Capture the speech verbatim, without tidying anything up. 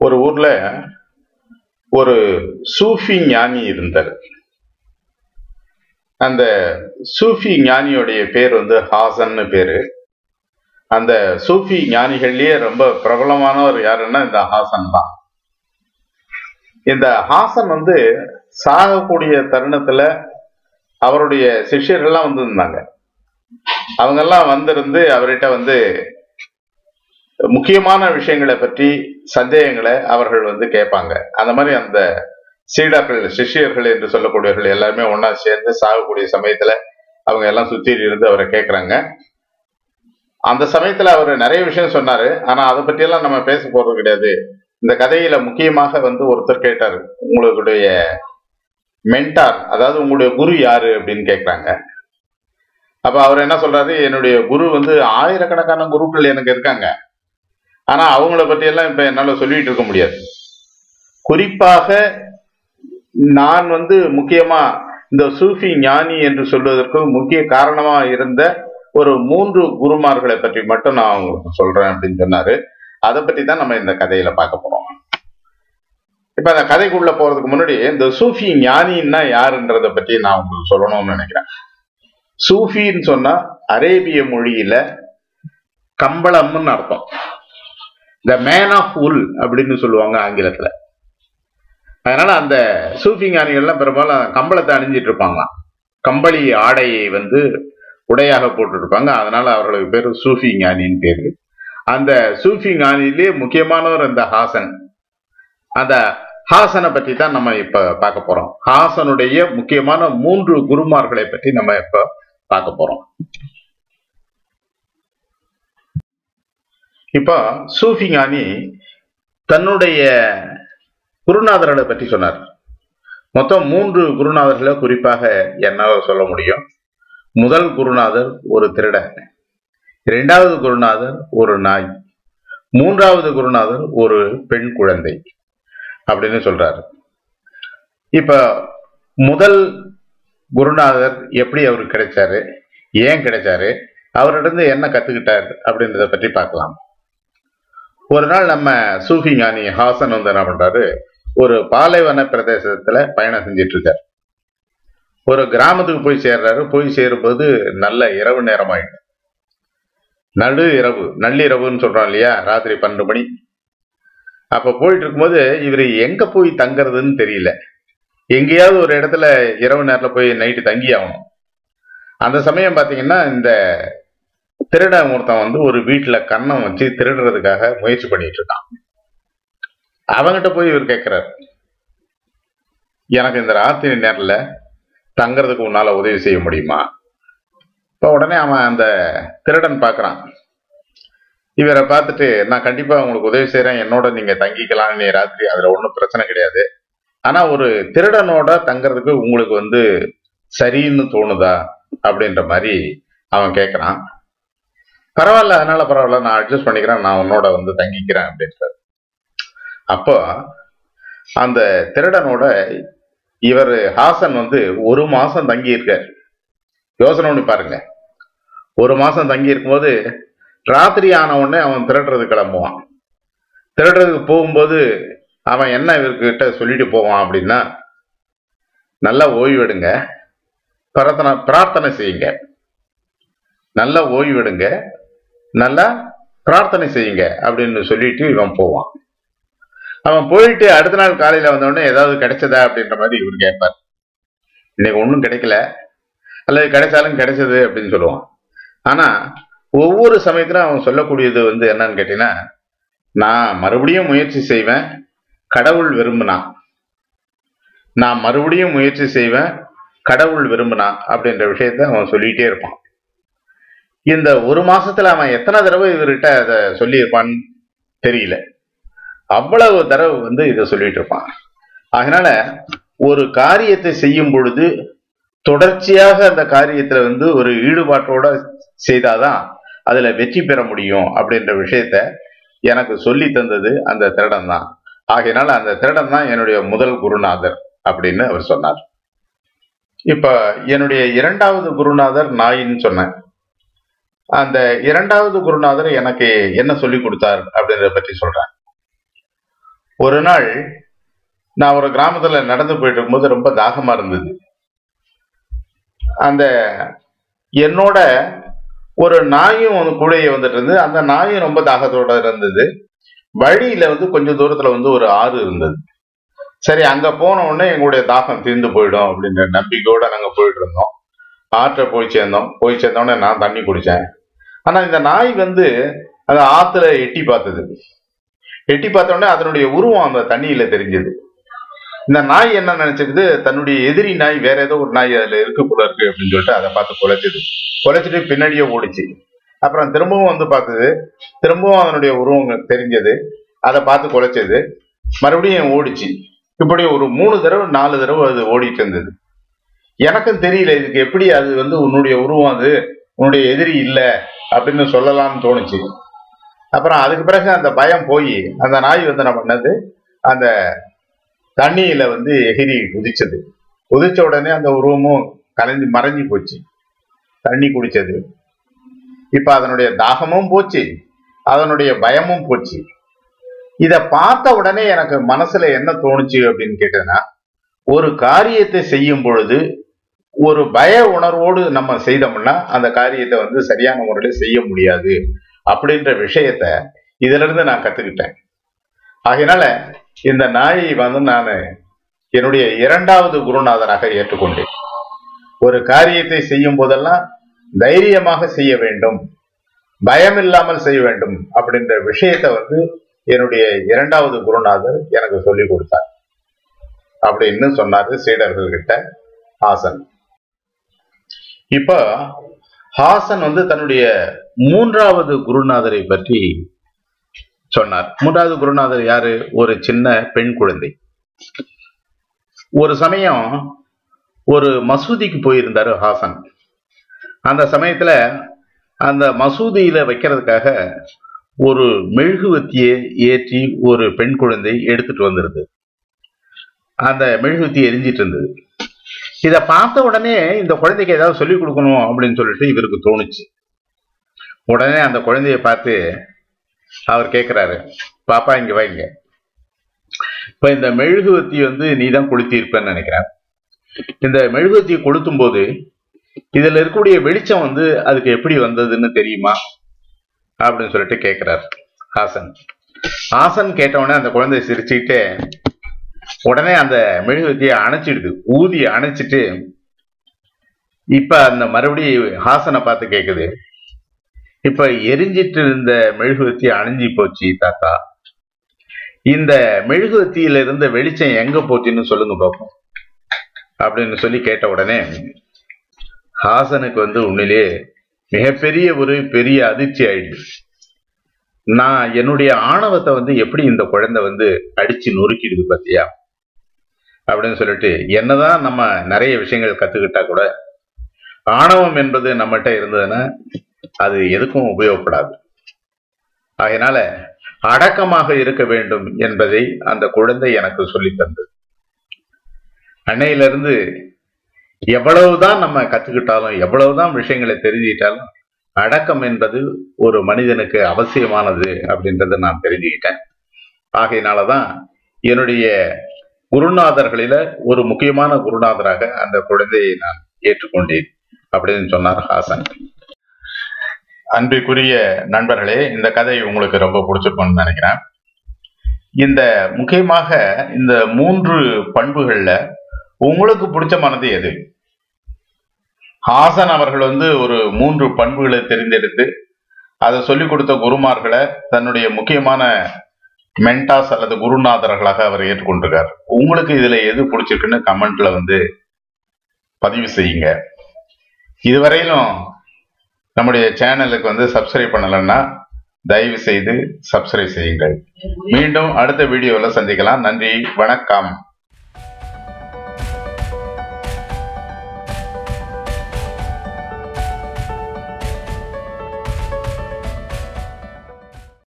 ஒரு ஊர்ல ஒரு சூஃபி ஞானி இருந்தார். அந்த சூஃபி ஞானியோடைய பேர் வந்து ஹாசன்னு பேரு. அந்த சூஃபி ஞானிகள்லயே ரொம்ப பிரபலமானவர் யாருன்னா இந்த ஹாசன் தான். இந்த ஹாசன் வந்து சாகக்கூடிய தருணத்துல அவருடைய சிஷ்யர்கள்லாம் வந்து இருந்தாங்க. அவங்க எல்லாம் வந்திருந்து அவர்கிட்ட வந்து முக்கியமான விஷயங்களை பற்றி சந்தேகங்களை அவர்கள் வந்து கேட்பாங்க. அந்த மாதிரி அந்த சீடர்கள் சிஷ்யர்கள் என்று சொல்லக்கூடியவர்கள் எல்லாருமே ஒன்னா சேர்ந்து சாகக்கூடிய சமயத்துல அவங்க எல்லாம் சுத்தி இருந்து அவரை கேட்கறாங்க. அந்த சமயத்துல அவர் நிறைய விஷயம் சொன்னாரு. ஆனா அதை பத்தி எல்லாம் நம்ம பேச போறது கிடையாது. இந்த கதையில முக்கியமாக வந்து ஒருத்தர் கேட்டாரு, உங்களுடைய மென்டார், அதாவது உங்களுடைய குரு யாரு அப்படின்னு கேட்கறாங்க. அப்ப அவர் என்ன சொல்றாரு, என்னுடைய குரு வந்து ஆயிரக்கணக்கான குருக்கள் எனக்கு இருக்காங்க, ஆனா அவங்கள பத்தி எல்லாம் இப்ப என்னால சொல்லிட்டு இருக்க முடியாது. குறிப்பாக நான் வந்து முக்கியமா இந்த சூஃபி ஞானி என்று சொல்வதற்கு முக்கிய காரணமா இருந்த ஒரு மூன்று குருமார்களை பற்றி மட்டும் நான் உங்களுக்கு சொல்றேன் அப்படின்னு சொன்னாரு. அதை பத்தி தான் நம்ம இந்த கதையில பார்க்க போறோம். இப்ப அந்த கதைக்குள்ள போறதுக்கு முன்னாடி இந்த சூஃபி ஞானின்னா யாருன்றத பத்தி நான் உங்களுக்கு சொல்லணும்னு நினைக்கிறேன். சூஃபின்னு சொன்னா அரேபிய மொழியில கம்பளம்னு அர்த்தம். த மேன் ஆஃப் உல் அப்படின்னு சொல்லுவாங்க ஆங்கிலத்துல. அதனால அந்த சூஃபி ஞானிகள்லாம் பெரும்பாலும் கம்பளத்தை அணிஞ்சிட்டு இருப்பாங்களாம். கம்பளி ஆடையை வந்து உடையாக போட்டு இருப்பாங்க. அதனால அவர்களுக்கு பேரு சூஃபி ஞானின்னு பேரு. அந்த சூஃபி ஞானிலே முக்கியமானவர் இந்த ஹாசன். அந்த ஹாசனை பற்றி தான் நம்ம இப்ப பார்க்க போறோம். ஹாசனுடைய முக்கியமான மூன்று குருமார்களை பற்றி நம்ம இப்ப பார்க்க போறோம். இப்ப சூஃபி ஞானி தன்னுடைய குருநாதர்களை பற்றி சொன்னார். மொத்தம் மூன்று குருநாதர்களை குறிப்பாக என்னால சொல்ல முடியும். முதல் குருநாதர் ஒரு திருடன், இரண்டாவது குருநாதர் ஒரு நாய், மூன்றாவது குருநாதர் ஒரு பெண் குழந்தை அப்படின்னு சொல்றாரு. இப்ப முதல் குருநாதர் எப்படி அவருக்கு கிடைச்சாரு, ஏன் கிடைச்சாரு, அவரிடம் என்ன கத்துக்கிட்டாரு அப்படின்றத பற்றி பார்க்கலாம். ஒரு நாள் நம்ம சூஃபி ஞானி ஹாசன் வந்து என்ன பண்றாரு, ஒரு பாலைவன பிரதேசத்துல பயணம் செஞ்சிட்டு இருக்காரு. ஒரு கிராமத்துக்கு போய் சேர்றாரு. போய் சேரும்போது நல்ல இரவு நேரம் ஆயிடும். நடு இரவு, நள்ளிரவுன்னு சொல்றோம் இல்லையா, ராத்திரி பன்னெண்டு மணி. அப்ப போயிட்டு இருக்கும்போது இவர் எங்க போய் தங்குறதுன்னு தெரியல. எங்கேயாவது ஒரு இடத்துல இரவு நேரத்துல போய் நைட்டு தங்கி ஆகணும். அந்த சமயம் பாத்தீங்கன்னா இந்த திருடன் ஒருத்தன் வந்து ஒரு வீட்டுல கண்ணம் வச்சு திருடுறதுக்காக முயற்சி பண்ணிட்டு இருக்கான். அவங்கிட்ட போய் இவர் கேட்கிறார், எனக்கு இந்த ராத்திரி நேரத்துல தங்கறதுக்கு உன்னால உதவி செய்ய முடியுமா? இப்ப உடனே அவன் அந்த திருடன் பாக்குறான். இவரை பார்த்துட்டு, நான் கண்டிப்பா உங்களுக்கு உதவி செய்யறேன், என்னோட நீங்க தங்கிக்கலாம், நீ ராத்திரி, அதுல ஒன்றும் பிரச்சனை கிடையாது. ஆனா ஒரு திருடனோட தங்கறதுக்கு உங்களுக்கு வந்து சரின்னு தோணுதா அப்படின்ற மாதிரி அவன் கேட்கறான். பரவாயில்ல, அதனால பரவாயில்ல, நான் அட்ஜஸ்ட் பண்ணிக்கிறேன், நான் உன்னோட வந்து தங்கிக்கிறேன் அப்படின்றார். அப்போ அந்த திருடனோட இவர் ஹாசன் வந்து ஒரு மாசம் தங்கி இருக்கார். யோசனை பண்ணி பாருங்க. ஒரு மாசம் தங்கி இருக்கும்போது ராத்திரி ஆன உடனே அவன் திருடுறது கிளம்புவான். திருடுறதுக்கு போகும்போது அவன் என்ன இவர்கிட்ட சொல்லிட்டு போவான் அப்படின்னா, நல்லா ஓய்வெடுங்க, பிரார்த்தனை பிரார்த்தனை செய்யுங்க, நல்லா ஓய்வெடுங்க, நல்லா பிரார்த்தனை செய்யுங்க அப்படின்னு சொல்லிட்டு இவன் போவான். அவன் போயிட்டு அடுத்த நாள் காலையில வந்தோடனே ஏதாவது கிடைச்சதா அப்படின்ற மாதிரி இவர் கேட்பார். இன்னைக்கு ஒன்றும் கிடைக்கல, அல்லது கிடைச்சாலும் கிடைச்சது அப்படின்னு சொல்லுவான். ஆனா ஒவ்வொரு சமயத்திலும் அவன் சொல்லக்கூடியது வந்து என்னன்னு கேட்டீங்கன்னா, நான் மறுபடியும் முயற்சி செய்வேன், கடவுள் விரும்பினா, நான் மறுபடியும் முயற்சி செய்வேன், கடவுள் விரும்பினா அப்படின்ற விஷயத்த அவன் சொல்லிட்டே இருப்பான். இந்த ஒரு மாசத்துல அவன் எத்தனை தடவை இவர்கிட்ட அதை சொல்லியிருப்பான்னு தெரியல. அவ்வளவு தடவை வந்து இதை சொல்லிட்டு இருப்பான். அதனால ஒரு காரியத்தை செய்யும் பொழுது தொடர்ச்சியாக அந்த காரியத்துல வந்து ஒரு ஈடுபாட்டோட செய்தாதான் அதுல வெற்றி பெற முடியும் அப்படின்ற விஷயத்த எனக்கு சொல்லி தந்தது அந்த திருடன் தான். ஆகையினால அந்த திருடன் தான் என்னுடைய முதல் குருநாதர் அப்படின்னு அவர் சொன்னார். இப்ப என்னுடைய இரண்டாவது குருநாதர் நாயின்னு சொன்னேன். அந்த இரண்டாவது குருநாதர் எனக்கு என்ன சொல்லி கொடுத்தார் அப்படின்றத பற்றி சொல்றேன். ஒரு நாள் நான் ஒரு கிராமத்துல நடந்து போயிட்டு இருக்கும்போது ரொம்ப தாகமா இருந்தது. அந்த என்னோட ஒரு நாயும் வந்து கூடயே வந்துட்டு இருந்தது. அந்த நாயும் ரொம்ப தாகத்தோட இருந்தது. வழியில வந்து கொஞ்சம் தூரத்துல வந்து ஒரு ஆறு இருந்தது. சரி, அங்க போன உடனே எங்களுடைய தாகம் தீர்ந்து போயிடும் அப்படின்ற நம்பிக்கையோட நாங்க போயிட்டு இருந்தோம். ஆற்றை போய் சேர்ந்தோம். போய் சேர்ந்தோடனே நான் தண்ணி குடிச்சேன். ஆனா இந்த நாய் வந்து அந்த ஆத்துல எட்டி பார்த்தது. எட்டி பார்த்த உடனே அதனுடைய உருவம் அந்த தண்ணியில தெரிஞ்சது. இந்த நாய் என்ன நினைச்சிருக்குது, தன்னுடைய எதிரி நாய் வேற ஏதோ ஒரு நாய் அதுல இருக்க கூட இருக்கு அப்படின்னு சொல்லிட்டு அதை பார்த்து குலைச்சது. குலைச்சிட்டு பின்னாடியே ஓடிச்சு. அப்புறம் திரும்பவும் வந்து பார்த்தது. திரும்பவும் அதனுடைய உருவம் தெரிஞ்சது. அதை பார்த்து குலைச்சது. மறுபடியும் ஓடிச்சு. இப்படி ஒரு மூணு தடவை நாலு தடவை அது ஓடிட்டு இருந்தது. எனக்கும் தெரியல இதுக்கு எப்படி அது வந்து உன்னுடைய உருவம், அது உன்னுடைய எதிரி இல்லை அப்படின்னு சொல்லலாம்னு தோணுச்சு. அப்புறம் அதுக்கு பிறகு அந்த பயம் போய் அந்த நாய் வந்து என்ன பண்ணது, அந்த தண்ணியில வந்து எகிரி குதிச்சது. குதிச்ச உடனே அந்த உருவமும் கலைஞ்சு மறைஞ்சு போச்சு. தண்ணி குடிச்சது. இப்ப அதனுடைய தாகமும் போச்சு, அதனுடைய பயமும் போச்சு. இத பார்த்த உடனே எனக்கு மனசுல என்ன தோணுச்சு அப்படின்னு கேட்டேன்னா, ஒரு காரியத்தை செய்யும் பொழுது ஒரு பய உணர்வோடு நம்ம செய்தோம்னா அந்த காரியத்தை வந்து சரியான முறையில செய்ய முடியாது அப்படின்ற விஷயத்த இதுல இருந்து நான் கத்துக்கிட்டேன். ஆகையினால இந்த நாயை வந்து நான் என்னுடைய இரண்டாவது குருநாதராக ஏற்றுக்கொண்டேன். ஒரு காரியத்தை செய்யும் போதெல்லாம் தைரியமாக செய்ய வேண்டும், பயம் இல்லாமல் செய்ய வேண்டும் அப்படின்ற விஷயத்த வந்து என்னுடைய இரண்டாவது குருநாதர் எனக்கு சொல்லிக் கொடுத்தார் அப்படின்னு சொன்னாரு சீடர்கள் கிட்ட ஹாசன். இப்ப ஹாசன் வந்து தன்னுடைய மூன்றாவது குருநாதரை பற்றி சொன்னார். மூன்றாவது குருநாதர் யாரு? ஒரு சின்ன பெண் குழந்தை. ஒரு சமயம் ஒரு மசூதிக்கு போயிருந்தாரு ஹாசன். அந்த சமயத்துல அந்த மசூதியில வைக்கிறதுக்காக ஒரு மெழுகுவத்தியை ஏற்றி ஒரு பெண் குழந்தை எடுத்துட்டு வந்திருந்தது. அந்த மெழுகுவத்தி எரிஞ்சிட்டு இருந்தது. இதை பார்த்த உடனே இந்த குழந்தைக்கு ஏதாவது சொல்லிக் கொடுக்கணும் அப்படின்னு சொல்லிட்டு இவருக்கு தோணுச்சு. உடனே அந்த குழந்தைய பார்த்து அவர் கேட்கிறாரு, பாப்பா இங்க வைங்க. இப்ப இந்த மெழுகுவத்தி வந்து நீ தான் கொளுத்திருப்பேன்னு நினைக்கிறேன். இந்த மெழுகுவத்தியை கொளுத்தும் போது இதுல இருக்கக்கூடிய வெளிச்சம் வந்து அதுக்கு எப்படி வந்ததுன்னு தெரியுமா அப்படின்னு சொல்லிட்டு கேட்கிறார் ஹாசன். ஹாசன் கேட்டவுடனே அந்த குழந்தை சிரிச்சுக்கிட்டே உடனே அந்த மெழுகுவத்தியை அணைச்சிடுது. ஊதி அணைச்சிட்டு இப்ப அந்த மறுபடியும் ஹாசனை பார்த்து கேக்குது, இப்ப எரிஞ்சிட்டு இருந்த மெழுகுவத்தி அணைஞ்சி போச்சு தாத்தா, இந்த மெழுகுவத்தியில இருந்த வெளிச்சம் எங்க போச்சுன்னு சொல்லுங்க பாப்போம் அப்படின்னு சொல்லி கேட்ட உடனே ஹாசனுக்கு வந்து உண்மையிலே மிகப்பெரிய ஒரு பெரிய அதிர்ச்சி ஆயிடுச்சு. நான் என்னுடைய ஆணவத்தை வந்து எப்படி இந்த குழந்தை வந்து அடிச்சு நொறுக்கிடுது பாத்தியா அப்படின்னு சொல்லிட்டு, என்னதான் நம்ம நிறைய விஷயங்கள் கத்துக்கிட்டா கூட ஆணவம் என்பது நம்மகிட்ட இருந்ததுன்னா அது எதுக்கும் உபயோகப்படாது. ஆகையினால அடக்கமாக இருக்க வேண்டும் என்பதை அந்த குழந்தை எனக்கு சொல்லி தந்தது. அன்னையிலிருந்து எவ்வளவுதான் நம்ம கத்துக்கிட்டாலும் எவ்வளவுதான் விஷயங்களை தெரிஞ்சுக்கிட்டாலும் அடக்கம் என்பது ஒரு மனிதனுக்கு அவசியமானது அப்படின்றத நான் தெரிஞ்சுக்கிட்டேன். ஆகையினாலதான் என்னுடைய குருநாதர்களில ஒரு முக்கியமான குருநாதராக அந்த குழந்தையை நான் ஏற்றுக்கொண்டேன் அப்படின்னு சொன்னார் ஹாசன். அன்பிற்குரிய நண்பர்களே, இந்த கதை உங்களுக்கு ரொம்ப பிடிச்சிருக்கும்னு நினைக்கிறேன். இந்த முக்கியமாக இந்த மூன்று பண்புகள்ல உங்களுக்கு பிடிச்சமானது எது? ஹாசன் அவர்கள் வந்து ஒரு மூன்று பண்புகளை தெரிந்தெடுத்து அதை சொல்லிக் கொடுத்த குருமார்களை தன்னுடைய முக்கியமான மென்டாஸ் அல்லது குருநாதர்களாக அவர் ஏற்றுக்கொண்டிருக்கார். உங்களுக்கு இதுல எது பிடிச்சிருக்குன்னு கமெண்ட்ல வந்து பதிவு செய்யுங்க. இதுவரையிலும் நம்முடைய சேனலுக்கு வந்து சப்ஸ்கிரைப் பண்ணலைன்னா தயவு செய்து சப்ஸ்கிரைப் செய்யுங்கள். மீண்டும் அடுத்த வீடியோவில் சந்திக்கலாம். நன்றி, வணக்கம்.